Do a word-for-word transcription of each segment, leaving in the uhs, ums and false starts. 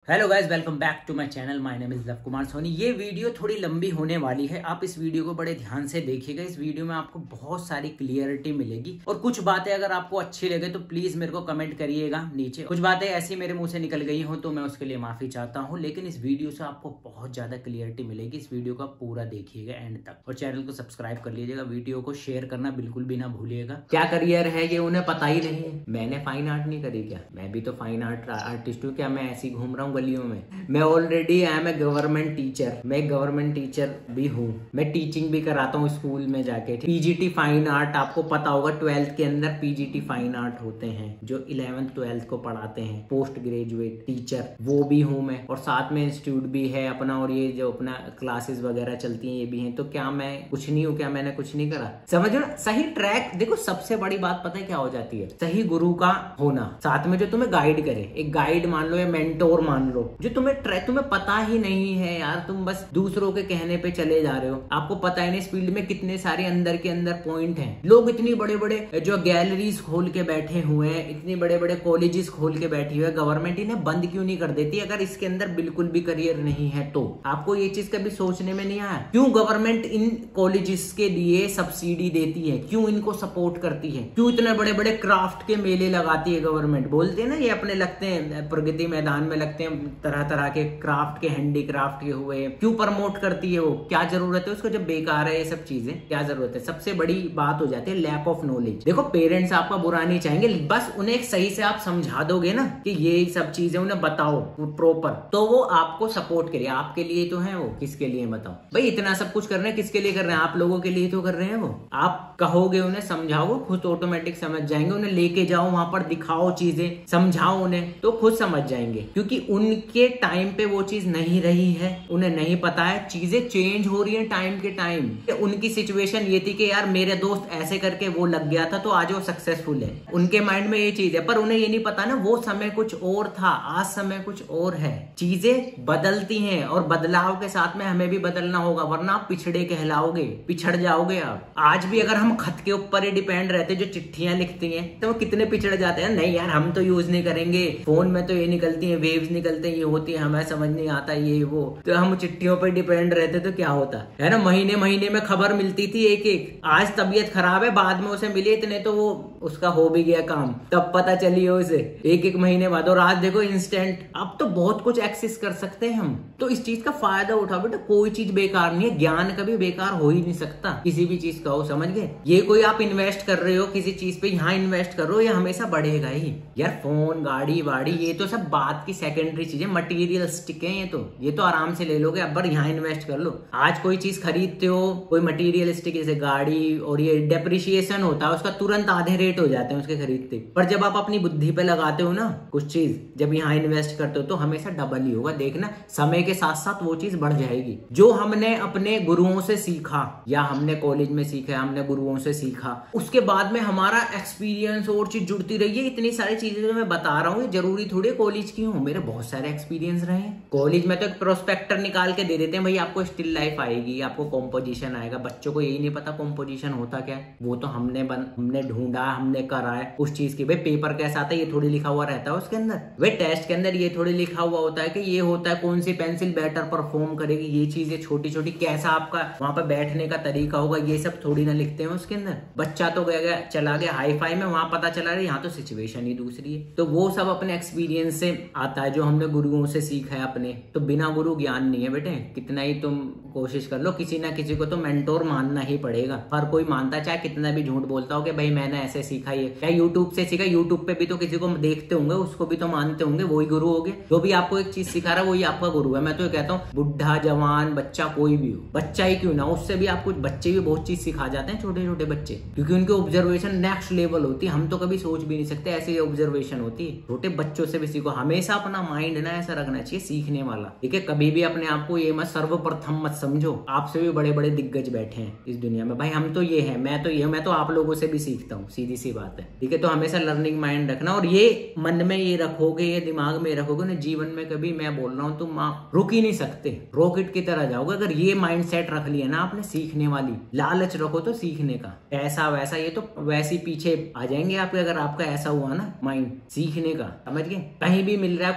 Hello guys, welcome back to my channel. My name is Luv Kumar Soni. ये video थोड़ी लंबी होने वाली है, आप इस वीडियो को बड़े ध्यान से देखिएगा। इस वीडियो में आपको बहुत सारी क्लियरिटी मिलेगी और कुछ बातें अगर आपको अच्छी लगे तो प्लीज मेरे को कमेंट करिएगा नीचे। कुछ बातें ऐसी मेरे मुंह से निकल गई हो तो मैं उसके लिए माफी चाहता हूँ, लेकिन इस वीडियो से आपको बहुत ज्यादा क्लियरिटी मिलेगी। इस वीडियो का पूरा देखिएगा एंड तक और चैनल को सब्सक्राइब कर लीजिएगा। वीडियो को शेयर करना बिल्कुल भी ना भूलिएगा। क्या करियर है ये उन्हें पता ही नहीं है। मैंने फाइन आर्ट नहीं करी क्या? मैं भी तो फाइन आर्ट आर्टिस्ट हूँ क्या? मैं ऐसी घूम रहा हूँ गलियों में? मैं already I am a government teacher. मैं गवर्नमेंट टीचर भी हूँ। मैं टीचिंग भी कराता हूँ स्कूल में जाके। पीजीटी फाइन आर्ट आपको पता होगा, ट्वेल्थ के अंदर पीजीटी फाइन आर्ट होते हैं जो इलेवेंथ ट्वेल्थ को पढ़ाते हैं। पोस्ट ग्रेजुएट टीचर वो भी हूँ मैं, और साथ में इंस्टीट्यूट भी है अपना, और ये जो अपना क्लासेस वगैरह चलती हैं ये भी हैं। तो क्या मैं कुछ नहीं हूँ क्या? मैंने कुछ नहीं करा। समझो ना, सही ट्रैक देखो। सबसे बड़ी बात पता है क्या हो जाती है? सही गुरु का होना, साथ में जो तुम्हें गाइड करे। एक गाइड मान लो या मेंटोर मान लो, जो तुम्हें ट्रैक तुम्हें पता ही नहीं है यार, तुम बस दूसरों के कहने पे चले जा रहे हो। आपको पता है ना इस फील्ड में कितने सारे अंदर के अंदर पॉइंट हैं। लोग इतनी बड़े बड़े जो गैलरीज खोल के बैठे हुए हैं, इतने बड़े बड़े कॉलेजेस खोल के बैठी हुए, गवर्नमेंट इन्हें बंद क्यों नहीं कर देती? अगर इसके अंदर बिल्कुल भी करियर नहीं है तो आपको ये चीज कभी सोचने में नहीं आया क्यों गवर्नमेंट इन कॉलेजेस के लिए सब्सिडी देती है? क्यों इनको सपोर्ट करती है? क्यों इतने बड़े बड़े क्राफ्ट के मेले लगाती है गवर्नमेंट? बोलते हैं ना ये अपने लगते हैं प्रगति मैदान में, लगते हैं तरह तरह के क्राफ्ट के, हैंडीक्राफ्ट के हुए। क्यों प्रमोट करती है वो? क्या जरूरत है उसको जब बेकार है ये सब चीजें? क्या जरूरत है? सबसे बड़ी बात हो जाती है लैक ऑफ नॉलेज। देखो पेरेंट्स आपका बुरा नहीं चाहेंगे, बस उन्हें एक सही से आप समझा दोगे ना कि ये सब चीजें उन्हें बताओ प्रॉपर, तो वो आपको सपोर्ट करिए। आपके लिए तो है वो, किसके लिए बताओ भाई? इतना सब कुछ कर रहे हैं, किसके लिए कर रहे हैं? आप लोगों के लिए तो कर रहे हैं वो। आप कहोगे उन्हें, समझाओ, खुद ऑटोमेटिक समझ जाएंगे। उन्हें लेके जाओ वहां पर, दिखाओ चीजें, समझाओ उन्हें, तो खुद समझ जाएंगे। क्योंकि उनके टाइम पे वो चीज नहीं रही है, उन्हें नहीं पता है। चीजें चेंज हो रही है टाइम के टाइम। उनकी सिचुएशन ये थी कि यार मेरे दोस्त ऐसे करके वो लग गया था तो आज वो सक्सेसफुल है। उनके माइंड में ये चीज है, पर उन्हें ये नहीं पता ना वो समय कुछ और था, आज समय कुछ और है। चीजें बदलती हैं और बदलाव के साथ में हमें भी बदलना होगा, वरना आप पिछड़े कहलाओगे, पिछड़ जाओगे आप। आज भी अगर हम खत के ऊपर ही डिपेंड रहते, जो चिट्ठियां लिखती हैं, तो वो कितने पिछड़ जाते हैं। नहीं यार हम तो यूज नहीं करेंगे, फोन में तो ये निकलती है, वेव्स निकलते हैं, ये होती है, हमें समझ नहीं आता ये वो। तो हम चिट्ठियों पर डिपेंड रहते तो क्या होता है ना? महीने महीने में खबर मिलती थी एक एक। आज तबीयत खराब है, बाद में उसे मिली इतने तो वो उसका हो भी गया काम, तब पता चली हो उसे एक एक महीने बाद। और आज देखो इंस्टेंट, अब तो बहुत कुछ एक्सेस कर सकते हैं हम। तो इस चीज का फायदा उठाओ बेटा। कोई चीज बेकार नहीं है, ज्ञान कभी बेकार हो ही नहीं सकता किसी भी चीज का हो, समझ गए? ये कोई आप इन्वेस्ट कर रहे हो किसी चीज पे, यहाँ इन्वेस्ट कर रहे हो, ये हमेशा बढ़ेगा ही यार। फोन, गाड़ी वाड़ी, ये तो सब बात की सेकेंडरी चीजें, मटीरियलिस्टिक है ये तो। ये तो आराम से ले लोगे, अब यहाँ इन्वेस्ट कर लो। आज कोई चीज खरीदते हो, कोई मटीरियलिस्टिक जैसे गाड़ी, और ये डेप्रिसिएशन होता है उसका, तुरंत आधे रेट हो जाते हैं उसके खरीदते। पर जब आप अपनी बुद्धि पे लगाते हो ना कुछ चीज, जब यहाँ इन्वेस्ट करते हो तो हमेशा डबल ही होगा। देखना समय के साथ साथ वो चीज बढ़ जाएगी। जो हमने अपने गुरुओं से सीखा, या हमने कॉलेज में सीखा, हमने गुरुओं से सीखा, उसके बाद में हमारा एक्सपीरियंस और चीज जुड़ती रही है। इतनी सारी चीजें जो मैं बता रहा हूँ जरूरी थोड़ी कॉलेज की हूँ, मेरे बहुत सारे एक्सपीरियंस रहे। कॉलेज में तो एक प्रोस्पेक्टर निकाल के दे देते हैं, भाई आपको स्टिल लाइफ आएगी, आपको कॉम्पोजिशन आएगा। बच्चों को यही नहीं पता कॉम्पोजिशन होता क्या है। वो तो हमने बन हमने ढूंढा, हमने करा है उस चीज की। भाई पेपर कैसा आता है ये थोड़ी लिखा हुआ रहता है उसके अंदर। भाई टेस्ट के अंदर ये थोड़ी लिखा हुआ होता है कि ये होता है कौन सी पेंसिल बेटर परफॉर्म करेगी। ये चीजें छोटी छोटी, कैसा आपका वहां पर बैठने का तरीका होगा, ये सब थोड़ी ना लिखते हैं उसके अंदर। बच्चा तो गया चला गया हाई फाई में, वहां पता चला रहा यहाँ तो सिचुएशन ही दूसरी है। तो वो सब अपने एक्सपीरियंस से आता है, जो हमने गुरुओं से सीखा है अपने। तो बिना गुरु ज्ञान नहीं है बेटे। कितना ही तुम कोशिश कर लो, किसी ना किसी को तो मेंटोर मानना ही पड़ेगा। हर कोई मानता है, चाहे कितना भी झूठ बोलता हो कि भाई मैंने ऐसे सीखा, ये क्या यूट्यूब से सीखा। यूट्यूब पे भी तो किसी को देखते होंगे, उसको भी तो मानते होंगे, वही गुरु हो गए। जो भी आपको एक चीज सिखा रहा है वही आपका गुरु है। मैं तो कहता हूँ बुढ़ा जवान बच्चा कोई भी हो, बच्चा ही क्यों ना, उससे भी आपको, बच्चे भी बहुत चीज सिखा जाते हैं, छोटे छोटे बच्चे, क्योंकि उनकी ऑब्जर्वेशन नेक्स्ट लेवल होती है। हम तो कभी सोच भी नहीं सकते ऐसी ऑब्जर्वेशन होती है। छोटे बच्चों से भी सीखो। हमेशा अपना माइंड ना ऐसा रखना चाहिए सीखने वाला, ठीक है? कभी भी अपने आप को ये मत सर्वप्रथम मत समझो। आपसे भी बड़े बड़े दिग्गज बैठे हैं इस दुनिया में। भाई हम तो ये है, मैं तो ये मैं तो आप लोगों से भी सीखता हूँ, सीधी सी बात है, ठीक है? तो हमेशा लर्निंग माइंड रखना, और ये मन में ये रखोगे, ये दिमाग में रखोगे ना, जीवन में कभी, मैं बोल रहा हूँ, तुम आप रुक ही नहीं सकते, रॉकेट की तरह जाओगे। अगर ये माइंड सेट रख लिया ना आपने, सीखने वाली लालच रखो तो सीखने का, ऐसा वैसा ये तो वैसे पीछे आ जाएंगे आपके। अगर आपका ऐसा हुआ ना माइंड सीखने का, समझ गए? कहीं भी मिल रहा है, कुछ भी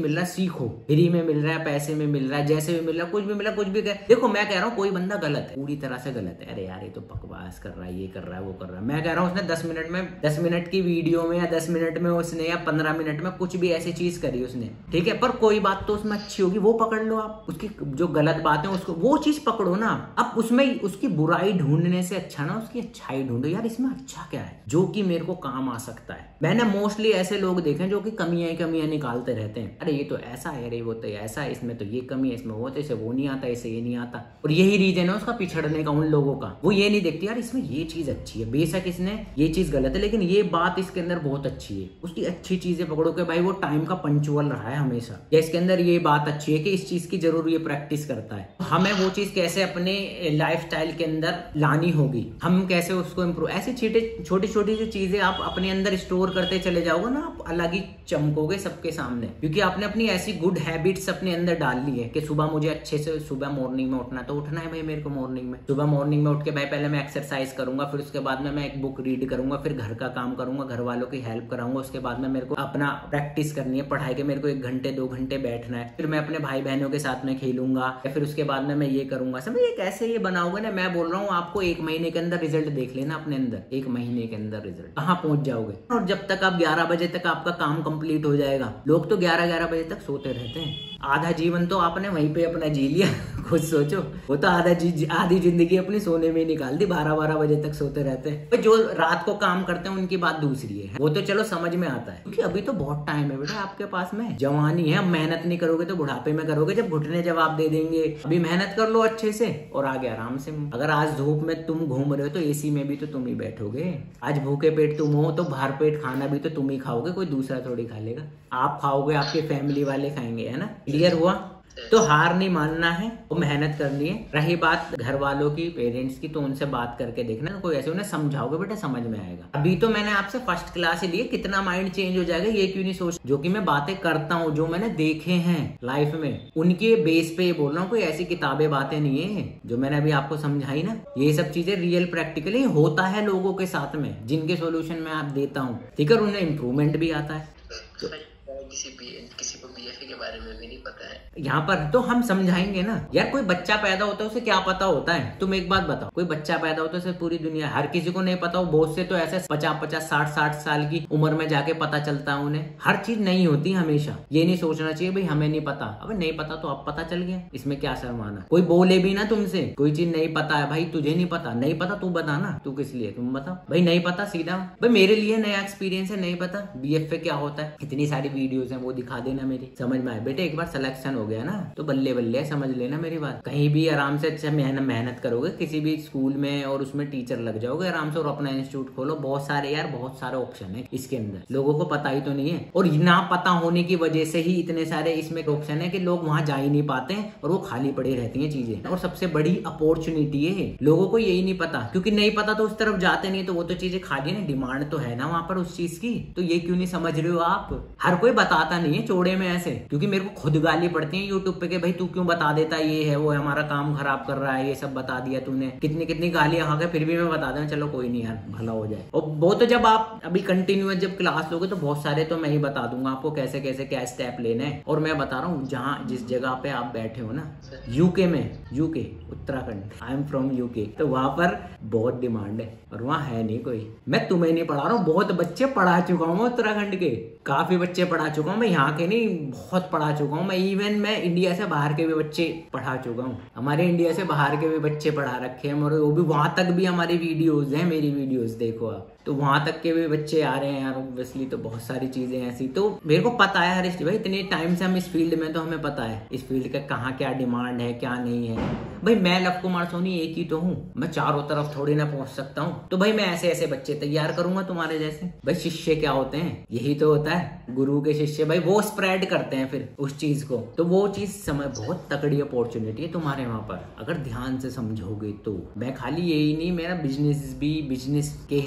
मिल रहा है सीखो, फ्री में मिल रहा है, पैसे में मिल रहा है, जैसे भी मिल रहा है, कुछ भी मिल रहा है, कुछ भी कर। देखो मैं कह रहा हूँ कोई बंदा गलत है, पूरी तरह से गलत है, अरे यार ये तो बकवास कर रहा है, ये कर रहा है, वो कर रहा है। मैं कह रहा हूँ उसने दस मिनट में दस मिनट की वीडियो में या दस मिनट में उसने या पंद्रह मिनट में कुछ भी ऐसी चीज करी उसने, ठीक है, पर कोई बात तो उसमें अच्छी होगी, वो पकड़ लो आप। उसकी जो गलत बात है उसको वो चीज पकड़ो ना। अब उसमें उसकी बुराई ढूंढने से अच्छा ना उसकी अच्छाई ढूंढो, यार इसमें अच्छा क्या है जो कि मेरे को काम आ सकता है। मैंने मोस्टली ऐसे लोग देखे जो कि कमियां कमियां निकालते रहते हैं, अरे ये तो ऐसा है, अरे वो तो ऐसा है, इसमें तो ये कमी है, इसमें वो तो, इसे वो नहीं आता, इसे ये नहीं आता। और यही रीजन है उसका पिछड़ने का उन लोगों का। वो ये नहीं देखती यार इसमें ये चीज अच्छी है, बेशक इसने ये चीज गलत है लेकिन ये बात इसके अंदर बहुत अच्छी है। उसकी अच्छी चीजें पकड़ो कि भाई वो टाइम का पंचुअल रहा है हमेशा, या इसके अंदर ये बात अच्छी है कि इस चीज की जरूर ये प्रैक्टिस करता है। हमें वो चीज कैसे अपने लाइफ स्टाइल के अंदर लानी होगी, हम कैसे उसको इम्प्रूव, ऐसी छोटी छोटी सी चीजें आप अपने अंदर स्टोर करते चले जाओगे ना, आप अलग ही चमकोगे सबके सामने, क्योंकि आपने अपनी ऐसी गुड हैबिट्स अपने अंदर डाल ली है कि सुबह मुझे अच्छे से सुबह मॉर्निंग में उठना, तो उठना है भाई मेरे को मॉर्निंग में। सुबह मॉर्निंग में उठ के भाई पहले मैं एक्सरसाइज करूंगा, फिर उसके बाद में मैं एक बुक रीड करूंगा, फिर घर का काम करूंगा, घर वालों की हेल्प कराऊंगा, उसके बाद में मेरे को अपना प्रैक्टिस करनी है पढ़ाई के, मेरे को एक घंटे दो घंटे बैठना है, फिर मैं अपने भाई बहनों के साथ में खेलूंगा, या फिर उसके बाद में मैं ये करूंगा। समझ ये कैसे ये बनाओगे ना, मैं बोल रहा हूँ आपको एक महीने के अंदर रिजल्ट देख लेना अपने अंदर, एक महीने के अंदर रिजल्ट कहाँ पहुंच जाओगे। और जब तक आप ग्यारह बजे तक आपका काम कंप्लीट हो जाएगा, लोग तो ग्यारह ग्यारह बजे तक सोते रहते हैं, आधा जीवन तो आपने वहीं पे अपना जी लिया। खुद सोचो, वो तो आधा जी आधी जिंदगी अपनी सोने में निकाल दी, बारह बारह बजे तक सोते रहते हैं। जो रात को काम करते हैं उनकी बात दूसरी है, वो तो चलो समझ में आता है, क्योंकि अभी तो बहुत टाइम है बेटा आपके पास में, जवानी है, मेहनत नहीं करोगे तो बुढ़ापे में करोगे जब घुटने जवाब दे देंगे। अभी मेहनत कर लो अच्छे से और आगे आराम से। अगर आज धूप में तुम घूम रहे हो तो एसी में भी तो तुम ही बैठोगे, आज भूखे पेट तुम हो तो बाहर पेट खाना भी तो तुम ही खाओगे, कोई दूसरा थोड़ी खा लेगा। आप खाओगे, आपके फैमिली वाले खाएंगे, है ना। क्लियर हुआ? तो हार नहीं मानना है, वो मेहनत करनी है। रही बात घर वालों की, पेरेंट्स की, तो उनसे बात करके देखना, कोई ऐसे उन्हें समझाओगे बेटा समझ में आएगा। अभी तो मैंने आपसे फर्स्ट क्लास ही लिए, कितना माइंड चेंज हो जाएगा ये क्यों नहीं सोच। जो कि मैं बातें करता हूँ, जो मैंने देखे हैं लाइफ में, उनके बेस पे बोल रहा हूँ, कोई ऐसी किताबें बातें नहीं है जो मैंने अभी आपको समझाई ना। ये सब चीजें रियल प्रैक्टिकली होता है लोगों के साथ में, जिनके सोल्यूशन मैं आप देता हूँ, ठीक है, उन्हें इम्प्रूवमेंट भी आता है। तो किसी बी किसी को बीएफए के बारे में भी नहीं पता है, यहाँ पर तो हम समझाएंगे ना यार। कोई बच्चा पैदा होता है उसे क्या पता होता है, तुम एक बात बताओ, कोई बच्चा पैदा होता है उसे पूरी दुनिया, हर किसी को नहीं पता हो, बहुत से तो ऐसे पचास पचास साठ साठ साल की उम्र में जाके पता चलता है उन्हें। हर चीज नहीं होती हमेशा, ये नहीं सोचना चाहिए भाई हमें नहीं पता। अब नहीं पता तो अब पता चल गया, इसमें क्या शर्माना। कोई बोले भी ना तुमसे कोई चीज नहीं पता है, भाई तुझे नहीं पता, नहीं पता तू बता ना, तू किस लिए, तुम बताओ भाई नहीं पता, सीधा भाई मेरे लिए नया एक्सपीरियंस है, नहीं पता बीएफए क्या होता है, इतनी सारी वीडियोस हैं वो दिखा देना मेरी, समझ में आए बेटे। एक बार सिलेक्शन हो गया ना तो बल्ले बल्ले, समझ लेना मेरी बात। कहीं भी आराम से अच्छा मेहनत मेहनत करोगे, किसी भी स्कूल में और उसमें टीचर लग जाओगे आराम से, और अपना इंस्टीट्यूट खोलो। बहुत सारे यार बहुत सारे ऑप्शन है इसके अंदर, लोगों को पता ही तो नहीं है, और ना पता होने की वजह से ही इतने सारे इसमें ऑप्शन है कि लोग वहां जा ही नहीं पाते हैं और वो खाली पड़ी रहती है चीजें। और सबसे बड़ी अपॉर्चुनिटी है, लोगों को यही नहीं पता, क्योंकि नहीं पता तो उस तरफ जाते नहीं, तो वो तो चीजें खाली है ना, डिमांड तो है ना वहां पर उस चीज की, तो ये क्यों नहीं समझ रहे हो आप। हर कोई बताता नहीं है चौड़े में ऐसे, क्योंकि मेरे को खुद गाली पड़ती है यूट्यूब पे कि भाई तू क्यों बता देता, ये है वो है, हमारा काम खराब कर रहा है, ये सब बता दिया तूने, कितनी कितनी गालियां खा के, फिर भी मैं बता दूं चलो कोई नहीं यार भला हो जाए। और वो तो जब आप अभी कंटिन्यूअस जब क्लास लोगे तो बहुत सारे तो मैं ही बता दूंगा आपको कैसे कैसे क्या स्टेप लेना है। और मैं बता रहा हूँ जहाँ जिस जगह पे आप बैठे हो ना, यूके में, UK Uttarakhand, I am from UK, तो वहां पर बहुत डिमांड है और वहाँ है नहीं कोई। मैं तुम्हें नहीं पढ़ा रहा हूँ, बहुत बच्चे पढ़ा चुका हूँ उत्तराखंड के, काफी बच्चे पढ़ा चुका हूँ मैं, यहाँ के नहीं बहुत पढ़ा चुका हूँ मैं। इवन मैं इंडिया से बाहर के भी बच्चे पढ़ा चुका हूँ, हमारे इंडिया से बाहर के भी बच्चे पढ़ा रखे हैं, और वो भी वहां तक भी हमारी वीडियोस हैं, मेरी वीडियोस देखो आप, तो वहां तक के भी बच्चे आ रहे हैं यार। ऑब्वियसली तो बहुत सारी चीजें ऐसी, तो मेरे को पता है हर भाई, इतने टाइम से हम इस फील्ड में, तो हमें पता है इस फील्ड का कहाँ क्या डिमांड है क्या नहीं है। भाई मैं लव कुमार सोनी एक ही तो हूँ, मैं चारों तरफ थोड़ी ना पहुंच सकता हूँ, तो भाई मैं ऐसे ऐसे बच्चे तैयार करूंगा तुम्हारे जैसे। भाई शिष्य क्या होते हैं, यही तो होता है, गुरु के शिष्य, भाई वो स्प्रेड करते हैं फिर उस चीज को, तो वो चीज समय बहुत तकड़ी अपॉर्चुनिटी है तुम्हारे वहां पर, अगर ध्यान से समझोगे तो। मैं खाली यही नहीं, मेरा बिजनेस भी बिजनेस के हिसाब से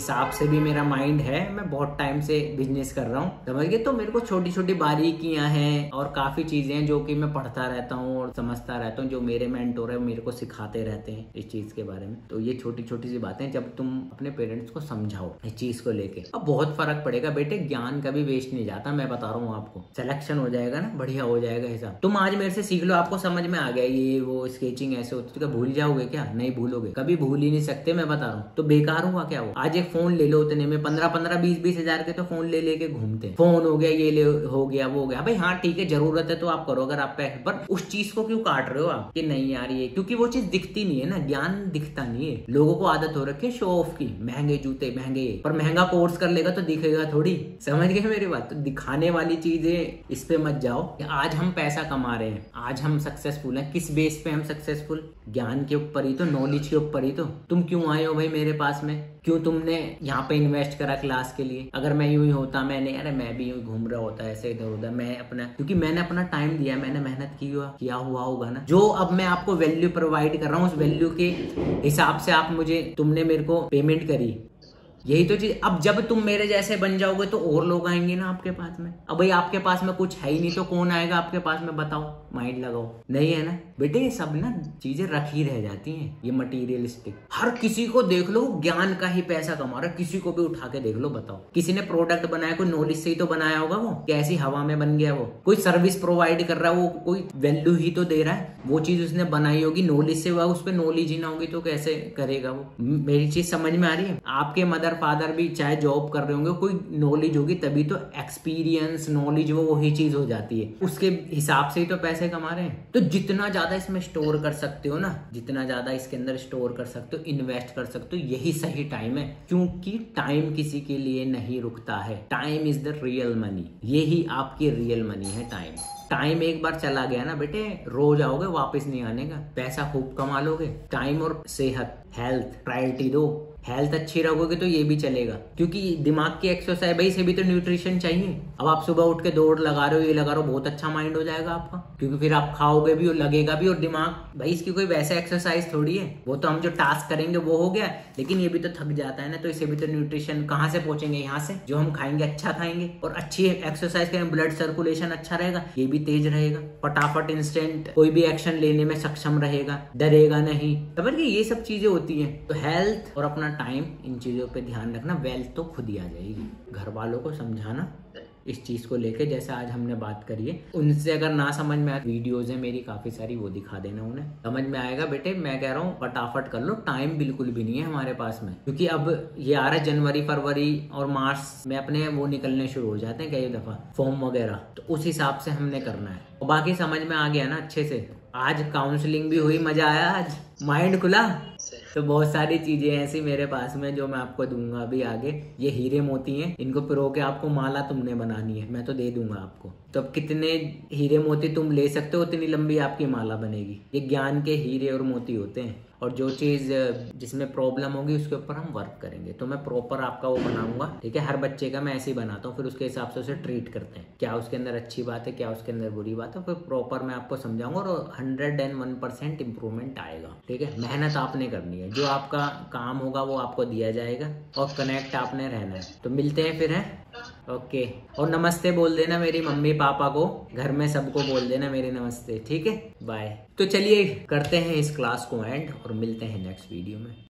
भी मेरा माइंड है, मैं बहुत टाइम से बिजनेस कर रहा हूँ, समझ गए। तो मेरे को छोटी छोटी बारीकियां हैं और काफी चीजें हैं जो कि मैं पढ़ता रहता हूँ और समझता रहता हूँ, जो मेरे मेंटोर है मेरे को सिखाते रहते हैं इस चीज के बारे में। तो ये छोटी छोटी सी बातें जब तुम अपने पेरेंट्स को समझाओ इस चीज को लेके, अब बहुत फर्क पड़ेगा बेटे। ज्ञान कभी वेस्ट नहीं जाता, मैं बता रहा हूँ आपको। सिलेक्शन हो जाएगा ना, बढ़िया हो जाएगा हिसाब। तुम आज मेरे से सीख लो, आपको समझ में आ गया ये वो स्केचिंग ऐसे होती है, तो भूल जाओगे क्या? नहीं भूलोगे, कभी भूल ही नहीं सकते, मैं बता रहा हूँ। तो बेकार हुआ क्या वो? आज एक फोन ले लो, उतने में पंद्रह पंद्रह बीस बीस हजार के तो फोन ले लेके घूमते हैं। फोन हो गया, ये ले हो गया, वो हो गया। भाई हाँ ठीक है, जरूरत है तो आप करो अगर आप पैसे, पर उस चीज को क्यों काट रहे हो आप कि नहीं यार ये, क्योंकि वो चीज दिखती नहीं है ना, ज्ञान दिखता नहीं है। लोगों को आदत हो रखी है शो ऑफ की, महंगे जूते महंगे, पर महंगा कोर्स कर लेगा तो दिखेगा थोड़ी, समझ गए मेरी बात। तो दिखाने वाली चीजें इस पे मत जाओ। आज हम पैसा कमा रहे हैं, आज हम सक्सेसफुल हैं, किस बेस पे हम सक्सेसफुल? ज्ञान के ऊपर ही तो, नॉलेज के ऊपर ही तो। तुम क्यों आए हो भाई मेरे पास में? क्यों तुमने यहाँ पे इन्वेस्ट करा क्लास के लिए? अगर मैं यूं ही होता, मैंने अरे मैं भी यूं घूम रहा होता ऐसे इधर उधर, मैं अपना, क्योंकि मैंने अपना टाइम दिया, मैंने मेहनत की हुआ किया हुआ होगा ना। जो अब मैं आपको वैल्यू प्रोवाइड कर रहा हूँ, उस वैल्यू के हिसाब से आप मुझे, तुमने मेरे को पेमेंट करी, यही तो चीज। अब जब तुम मेरे जैसे बन जाओगे तो और लोग आएंगे ना आपके पास में। अब भाई आपके पास में कुछ है ही नहीं तो कौन आएगा आपके पास में? बताओ, माइंड लगाओ। नहीं है ना बेटे, ये सब ना चीजें रखी रह जाती हैं, ये मटीरियलिस्टिक। हर किसी को देख लो ज्ञान का ही पैसा कमा रहा है, किसी को भी उठा के देख लो, बताओ। किसी ने प्रोडक्ट बनाया, कोई नॉलेज से ही तो बनाया होगा वो, कैसी हवा में बन गया वो। कोई सर्विस प्रोवाइड कर रहा है, वो कोई वैल्यू ही तो दे रहा है। वो चीज उसने बनाई होगी नॉलेज से, वह उस पर नॉलेज ही ना होगी तो कैसे करेगा वो? मेरी चीज समझ में आ रही है? आपके मदर फादर भी चाहे जॉब कर रहे होंगे, कोई नॉलेज होगी तभी तो, एक्सपीरियंस नॉलेज वो वही चीज हो जाती है, उसके हिसाब से ही तो पैसे कमा रहे हैं। तो जितना ज्यादा इसमें स्टोर कर सकते हो ना, जितना ज्यादा इसके अंदर स्टोर कर सकते हो, इन्वेस्ट कर सकते हो, यही सही टाइम है। क्योंकि टाइम किसी के लिए नहीं रुकता है। Time is the real money, यही आपकी रियल मनी है टाइम। टाइम एक बार चला गया ना बेटे, रोज आओगे, वापस नहीं आने का। पैसा खूब कमा लोगे। टाइम और सेहत, हेल्थ प्रायोरिटी दो। हेल्थ अच्छी रखोगे तो ये भी चलेगा, क्योंकि दिमाग की एक्सरसाइज भाई से भी तो न्यूट्रिशन चाहिए। अब आप सुबह उठ के दौड़ लगा रहे हो, ये लगा रहे हो, बहुत अच्छा माइंड हो जाएगा आपका, क्योंकि फिर आप खाओगे भी और लगेगा भी। और दिमाग भाई इसकी कोई वैसा एक्सरसाइज थोड़ी है, वो तो हम जो टास्क करेंगे वो हो गया, लेकिन ये भी तो थक जाता है ना। तो इसे भी तो न्यूट्रिशन कहाँ से पहुंचेंगे? यहाँ से। जो हम खाएंगे अच्छा खाएंगे और अच्छी एक्सरसाइज करेंगे, ब्लड सर्कुलेशन अच्छा रहेगा, ये भी तेज रहेगा, फटाफट इंस्टेंट कोई भी एक्शन लेने में सक्षम रहेगा, डरेगा नहीं। समझ गए? ये सब चीजें होती हैं। तो हेल्थ और अपना टाइम, इन चीजों पे ध्यान रखना। वेल्थ तो खुद ही आ जाएगी। घर वालों को समझाना इस चीज को लेके, जैसे आज हमने बात करी है। उनसे अगर ना समझ में आए, वीडियोज है मेरी काफी सारी, वो दिखा देना, उन्हें समझ में आएगा। बेटे मैं कह रहा हूँ फटाफट कर लो, टाइम बिल्कुल भी नहीं है हमारे पास में, क्योंकि अब ये आ रहा है जनवरी फरवरी और मार्च में अपने वो निकलने शुरू हो जाते हैं कई दफा फॉर्म वगैरह, तो उस हिसाब से हमने करना है। और बाकी समझ में आ गया ना अच्छे से? आज काउंसलिंग भी हुई, मजा आया, आज माइंड खुला। तो बहुत सारी चीजें ऐसी मेरे पास में जो मैं आपको दूंगा अभी आगे। ये हीरे मोती हैं, इनको पिरो के आपको माला तुमने बनानी है, मैं तो दे दूंगा आपको। तो अब कितने हीरे मोती तुम ले सकते हो, उतनी लंबी आपकी माला बनेगी। ये ज्ञान के हीरे और मोती होते हैं। और जो चीज जिसमें प्रॉब्लम होगी उसके ऊपर हम वर्क करेंगे। तो मैं प्रॉपर आपका वो बनाऊंगा, ठीक है? हर बच्चे का मैं ऐसे ही बनाता हूँ, फिर उसके हिसाब से उसे ट्रीट करते हैं, क्या उसके अंदर अच्छी बात है, क्या उसके अंदर बुरी बात है, फिर प्रॉपर मैं आपको समझाऊंगा और hundred and one percent improvement आएगा, ठीक है? मेहनत आपने करनी है, जो आपका काम होगा वो आपको दिया जाएगा और कनेक्ट आपने रहना है। तो मिलते हैं फिर, हैं? ओके। और नमस्ते बोल देना मेरी मम्मी पापा को, घर में सबको बोल देना मेरे नमस्ते, ठीक है? बाय। तो चलिए करते हैं इस क्लास को एंड और मिलते हैं नेक्स्ट वीडियो में।